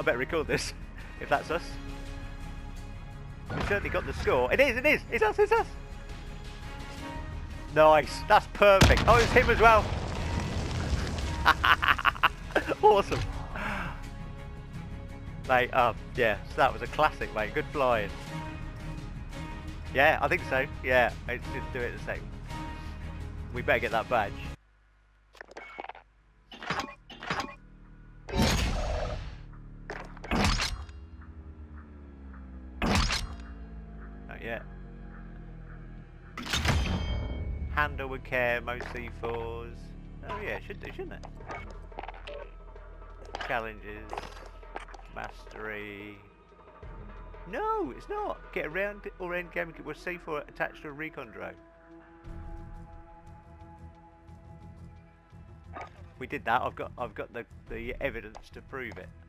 better record this, if that's us. We certainly got the score. It is, it is! It's us, it's us! Nice, that's perfect. Oh, it's him as well. Awesome. Mate, yeah, so that was a classic, mate. Good flying. Yeah, I think so. Yeah, let's just do it the same. We better get that badge. Not yet. Handle with care, most C4s. Oh yeah, should do, shouldn't it? Challenges. Mastery. No, it's not. Get around or end game with C4 attached to a recon drone. We did that. I've got the evidence to prove it.